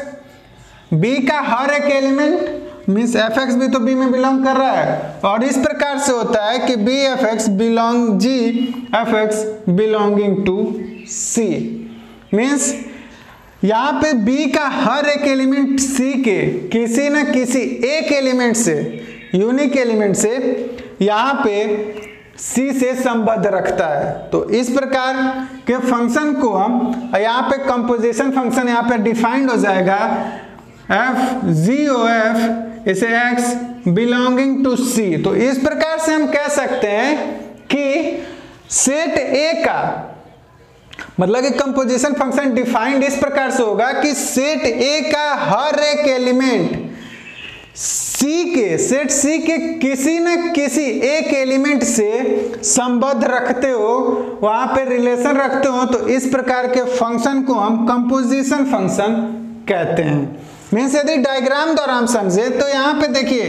b का हर एक एलिमेंट, मीन्स fx भी तो b में बिलोंग कर रहा है। और इस प्रकार से होता है कि b fx belong g fx belonging to c। Means यहाँ पे b का हर एक एलिमेंट c के किसी न किसी एक एलिमेंट से, यूनिक एलिमेंट से, यहाँ पे c से संबद्ध रखता है। तो इस प्रकार के फंक्शन को हम यहाँ पे कंपोजिशन फंक्शन यहाँ पे डिफाइंड हो जाएगा f g o f इसे x बिलोंगिंग टू c। तो इस प्रकार से हम कह सकते हैं कि सेट A का मतलब कि कंपोजिशन फंक्शन डिफाइंड इस प्रकार से होगा कि सेट A का हर एक एलिमेंट सेट C के किसी न किसी एक एलिमेंट से संबद्ध रखते हो, वहां पे रिलेशन रखते हो, तो इस प्रकार के फंक्शन को हम कंपोजिशन फंक्शन कहते हैं। मीन्स यदि डायग्राम द्वारा हम समझे तो यहाँ पे देखिए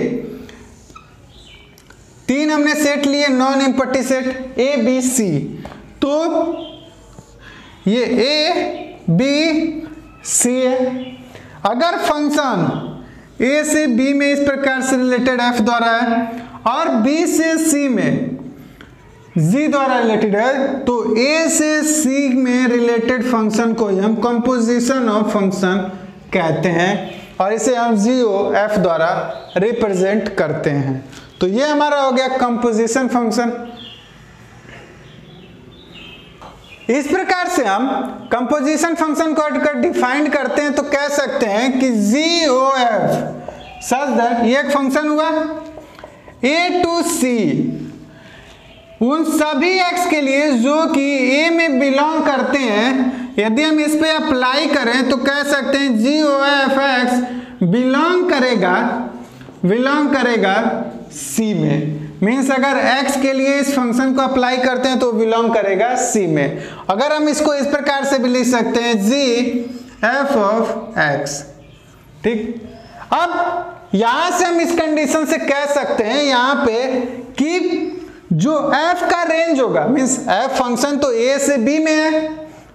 तीन हमने सेट लिए, non empty set A B C। तो ये A B C है। अगर फंक्शन A से B में इस प्रकार से रिलेटेड f द्वारा है और B से C में g द्वारा रिलेटेड है, तो A से C में रिलेटेड फंक्शन को हम कंपोजिशन ऑफ फंक्शन कहते हैं, और इसे हम GO f द्वारा रिप्रेजेंट करते हैं। तो ये हमारा हो गया कंपोजिशन फंक्शन। इस प्रकार से हम कंपोजिशन फंक्शन को अगर डिफाइन करते हैं तो कह सकते हैं कि GOF सच दैट ये एक फंक्शन हुआ A टू C उन सभी x के लिए जो कि A में बिलोंग करते हैं। यदि हम इस पे अप्लाई करें तो कह सकते हैं GOF x बिलोंग करेगा C में। मीन्स अगर x के लिए इस फंक्शन को अप्लाई करते हैं तो बिलोंग करेगा C में। अगर हम इसको इस प्रकार से भी लिख सकते हैं GF ऑफ x। ठीक, अब यहां से हम इस कंडीशन से कह सकते हैं यहाँ पे कि जो f का रेंज होगा, मीन्स f फंक्शन तो A से B में है,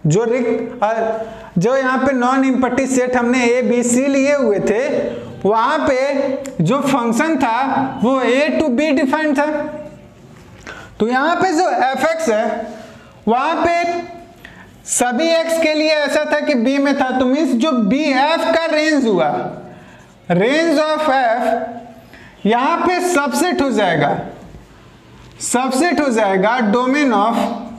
जो यहाँ पे नॉन इम्पटी सेट हमने A B C लिए हुए थे, वहां पे जो फंक्शन था वो A टू B डिफाइंड था। तो यहाँ पे जो fx है वहां पे सभी x के लिए ऐसा था कि B में था, तो मीन्स जो B f का रेंज हुआ, रेंज ऑफ f यहाँ पे सबसेट हो जाएगा सबसेट हो जाएगा डोमेन ऑफ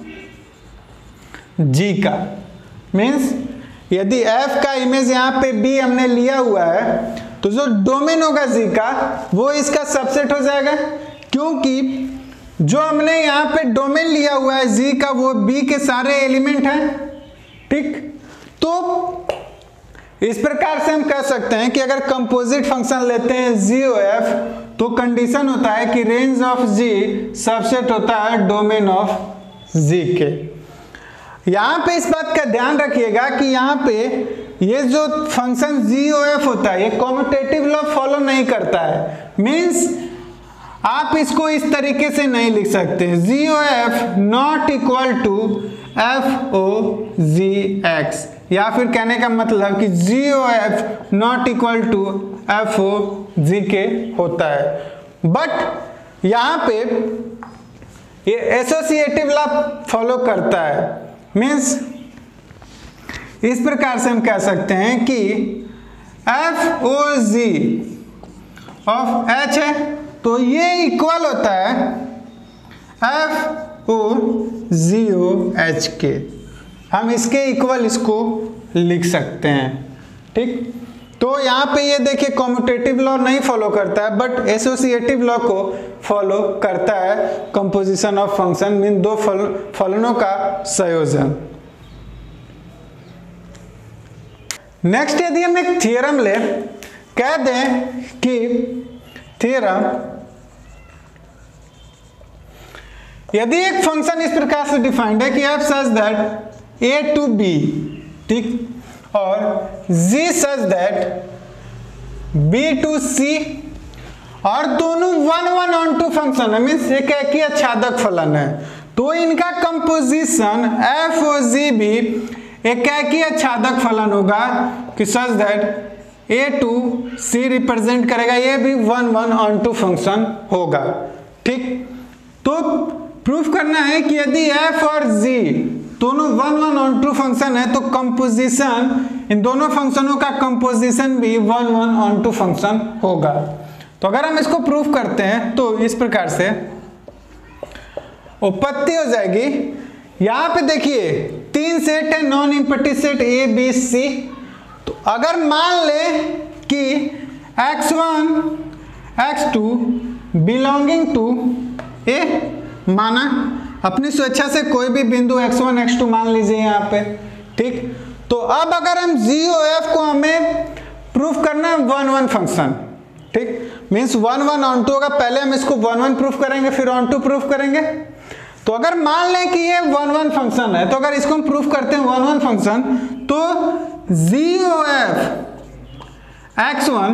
जी का। मीन्स यदि f का इमेज यहाँ पे b हमने लिया हुआ है तो जो डोमेन होगा जी का वो इसका सबसेट हो जाएगा, क्योंकि जो हमने यहाँ पे डोमेन लिया हुआ है जी का वो b के सारे एलिमेंट हैं। ठीक, तो इस प्रकार से हम कह सकते हैं कि अगर कंपोजिट फंक्शन लेते हैं GOF तो कंडीशन होता है कि रेंज ऑफ जी सबसेट होता है डोमेन ऑफ जी के। यहाँ पे इस बात का ध्यान रखिएगा कि यहाँ पे ये जो फंक्शन GOF होता है ये कॉम्यूटेटिव लॉ फॉलो नहीं करता है। मीन्स आप इसको इस तरीके से नहीं लिख सकते GOF not equal to FOGX, या फिर कहने का मतलब कि GOF not equal to FOGK होता है। बट यहाँ पे ये एसोसिएटिव लॉ फॉलो करता है। मीन्स इस प्रकार से हम कह सकते हैं कि FOG ऑफ H है तो ये इक्वल होता है FOGOH के। हम इसके इक्वल इसको लिख सकते हैं। ठीक, तो यहाँ पे ये देखिए कॉम्यूटेटिव लॉ नहीं फॉलो करता है बट एसोसिएटिव लॉ को फॉलो करता है। कंपोजिशन ऑफ फंक्शन मीन दो फलनों का संयोजन। नेक्स्ट यदि हम एक थ्योरम ले, कह दें कि थ्योरम यदि एक फंक्शन इस प्रकार से डिफाइंड है कि f such that a to b, ठीक, और g such that b to c, और दोनों 1 ऑन टू फंक्शन है, मीन्स एक ही आच्छादक फलन है, तो इनका कंपोजिशन f और g भी एक ही आच्छादक फलन होगा कि such that a to c represent करेगा, ये भी 1 ऑन टू फंक्शन होगा। ठीक, तो प्रूफ करना है कि यदि f और g दोनों 1 ऑन टू फंक्शन है तो कंपोजिशन, इन दोनों फंक्शनों का कंपोजिशन भी 1 ऑन टू फंक्शन होगा। तो अगर हम इसको प्रूफ करते हैं तो इस प्रकार से उत्पत्ति हो जाएगी। यहां पे देखिए 3 सेट है, non empty set A B C। तो अगर मान ले कि x1 x2 belonging to A, माना अपनी स्वेच्छा से कोई भी बिंदु x1 x2 मान लीजिए यहाँ पे। ठीक, तो अब अगर हम GOF को हमें प्रूफ करना है 1 फंक्शन, ठीक, मीन्स 1 ऑन टू होगा, पहले हम इसको 1 प्रूफ करेंगे फिर ऑन टू प्रूफ करेंगे। तो अगर मान लें कि ये 1 फंक्शन है तो अगर इसको हम प्रूफ करते हैं 1 फंक्शन तो GOF x1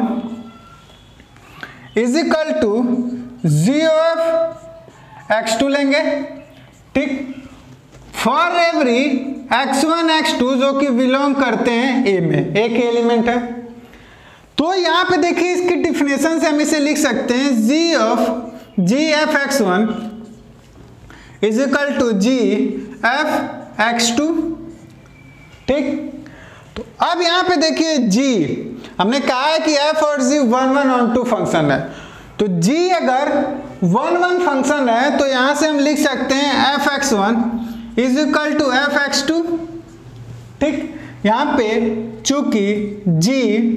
is equal to GOF x2 लेंगे। ठीक, फॉर एवरी x1 x2 जो कि बिलोंग करते हैं A में, एक एलिमेंट है। तो यहां पे देखिए इसकी डिफिनेशन से हम इसे लिख सकते हैं GF x1 is equal to GF x2। ठीक, तो अब यहां पे देखिए G, हमने कहा है कि F और G 1 ऑन टू फंक्शन है, तो G अगर 1 फंक्शन है तो यहां से हम लिख सकते हैं f(x1) is equal to f(x2). ठीक, यहां पे चूंकि G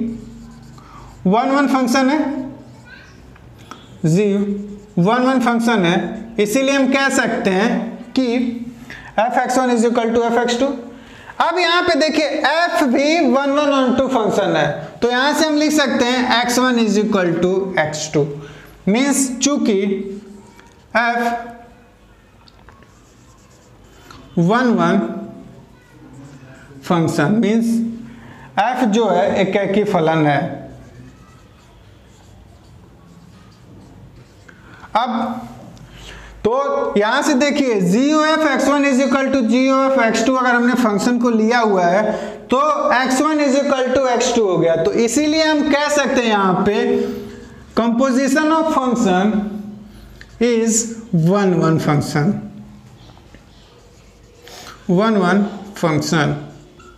1 फंक्शन है, G 1 फंक्शन है, इसीलिए हम कह सकते हैं कि f(x1) is equal to f(x2). अब यहां पे देखिए f भी 1 ऑन टू फंक्शन है, तो यहां से हम लिख सकते हैं x1 is equal to x2। Means चूंकि f 1 फंक्शन मीन्स f जो है एक ही फलन है। अब तो यहां से देखिए GOF x1 is equal to GOF x2, अगर हमने फंक्शन को लिया हुआ है तो x1 is equal to x2 हो गया। तो इसीलिए हम कह सकते हैं यहां पे composition of function is 1 function, 1 function।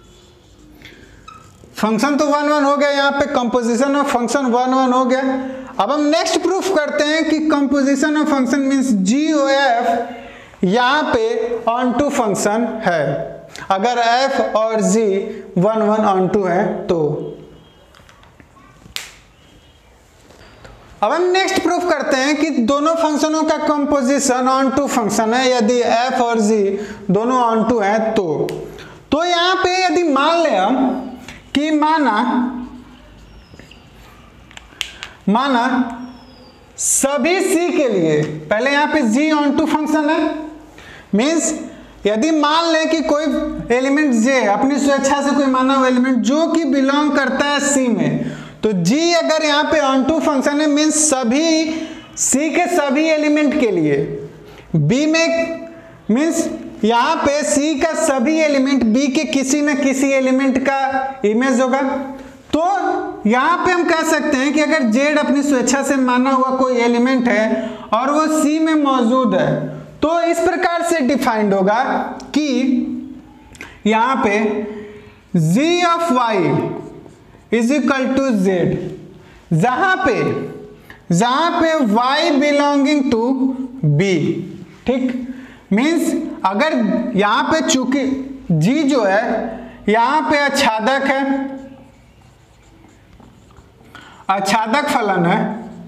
Function तो 1 हो गया, यहाँ पे कंपोजिशन ऑफ फंक्शन 1 हो गया। अब हम नेक्स्ट प्रूफ करते हैं कि composition of function means GOF यहां पे ऑन टू फंक्शन है अगर f और g 1 1 ऑन टू है तो। अब हम नेक्स्ट प्रूफ करते हैं कि दोनों फंक्शनों का कंपोजिशन ऑन टू फंक्शन है यदि f और g दोनों ऑन टू है तो यहां पे यदि मान ले हम कि माना सभी c के लिए, पहले यहां पे g ऑन टू फंक्शन है, मींस यदि मान लें कि कोई एलिमेंट j अपनी स्वेच्छा से कोई माना हुआ एलिमेंट जो कि बिलोंग करता है c में, तो g अगर यहाँ पे ऑन टू फंक्शन है मींस सभी c के सभी एलिमेंट के लिए, b में मींस यहाँ पे c का सभी एलिमेंट b के किसी न किसी एलिमेंट का इमेज होगा। तो यहाँ पे हम कह सकते हैं कि अगर z अपनी स्वेच्छा से माना हुआ कोई एलिमेंट है और वो c में मौजूद है तो इस प्रकार से डिफाइंड होगा कि यहाँ पे g of y is equal to z, जहां पे y बिलोंगिंग टू b, ठीक। मींस अगर यहां पे चूंकि g जो है यहां पे आच्छादक फलन है,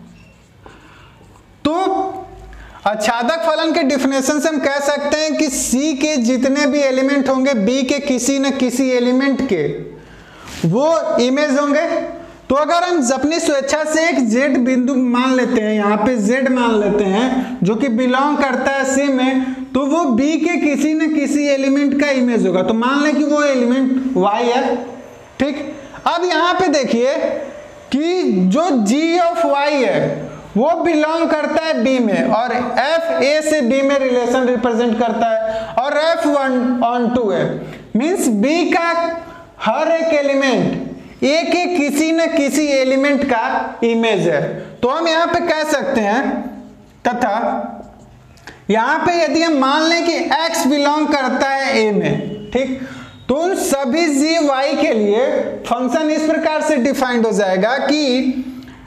तो आच्छादक फलन के डिफिनेशन से हम कह सकते हैं कि c के जितने भी एलिमेंट होंगे b के किसी न किसी एलिमेंट के वो इमेज होंगे। तो अगर हम अपनी स्वेच्छा से एक z बिंदु मान लेते हैं, यहाँ पे z मान लेते हैं जो कि बिलोंग करता है c में, तो वो b के किसी न किसी एलिमेंट का इमेज होगा। तो मान लें कि वो एलिमेंट y है, ठीक। अब यहाँ पे देखिए कि जो g ऑफ y है वो बिलोंग करता है b में और f a से b में रिलेशन रिप्रेजेंट करता है और f 1 ऑन 2 है, मींस b का हर एक एलिमेंट a के किसी न किसी एलिमेंट का इमेज है। तो हम यहाँ पे कह सकते हैं, तथा यहाँ पे यदि हम मान लें कि x बिलोंग करता है a में, ठीक, तो उन सभी g y के लिए फंक्शन इस प्रकार से डिफाइंड हो जाएगा कि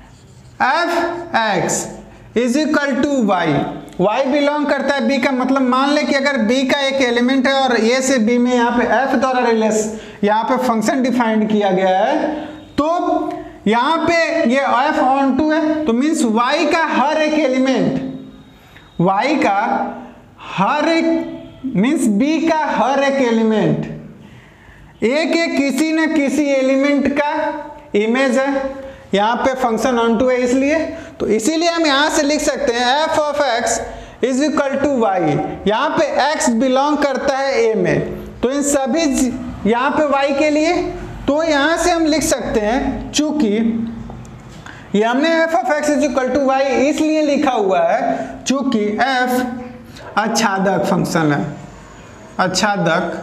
f(x) is equal to y belong करता है b का, मतलब मान ले कि अगर b का एक एलिमेंट है और a से b में यहाँ पे f द्वारा रिलेशन यहाँ पे फंक्शन डिफाइंड किया गया है, तो यहाँ पे ये f ऑन टू है, तो मीन्स y का हर एक एलिमेंट मीन्स b का हर एक एलिमेंट a के किसी न किसी एलिमेंट का इमेज है। यहाँ पे फंक्शन ऑन टू है इसलिए, तो इसीलिए हम यहाँ से लिख सकते हैं f of x is equal to y। यहाँ पे x बिलोंग करता है a में, तो इन सभी यहाँ पे y के लिए, तो यहाँ से हम लिख सकते हैं, चूंकि ये हमने f of x is equal to y इसलिए लिखा हुआ है चूंकि f आच्छादक फंक्शन है, आच्छादक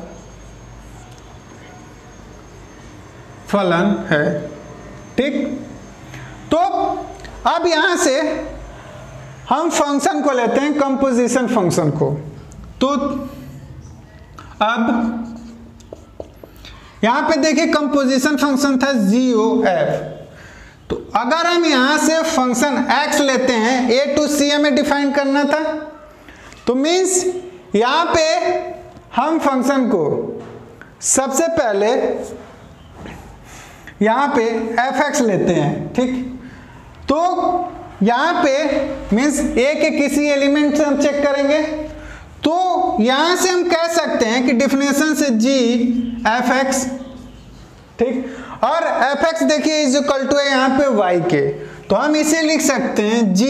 फलन है, ठीक। तो अब यहां से हम फंक्शन को लेते हैं, कंपोजिशन फंक्शन को। तो अब यहां पे देखिए कंपोजिशन फंक्शन था GOF, तो अगर हम यहां से फंक्शन x लेते हैं, a टू c हमें डिफाइन करना था, तो मीन्स यहां पे हम फंक्शन को सबसे पहले यहां पे f(x) लेते हैं, ठीक। तो यहां पे मीन्स a के किसी एलिमेंट से हम चेक करेंगे, तो यहां से हम कह सकते हैं कि डिफिनेशन से g f(x), ठीक, और f(x) देखिए इज इक्वल टू है यहाँ पे y के, तो हम इसे लिख सकते हैं g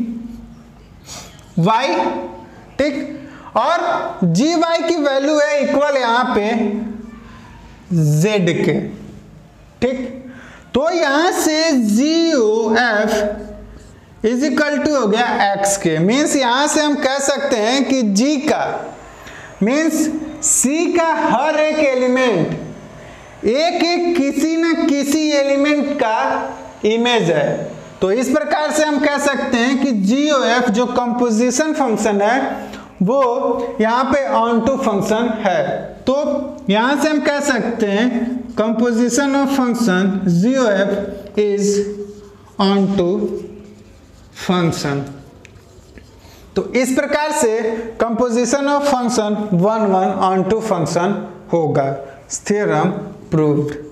y, ठीक, और g y की वैल्यू है इक्वल यहाँ पे z के, ठीक। तो यहां से GOF इज इक्वल टू हो गया x के, मीन्स यहां से हम कह सकते हैं कि g का मीन्स c का हर एक एलिमेंट a के किसी न किसी एलिमेंट का इमेज है। तो इस प्रकार से हम कह सकते हैं कि GOF जो कंपोजिशन फंक्शन है वो यहाँ पे ऑन टू फंक्शन है। तो यहां से हम कह सकते हैं composition of function GOF is on to function. तो इस प्रकार से composition of function 1 1 on to function होगा। Theorem proved.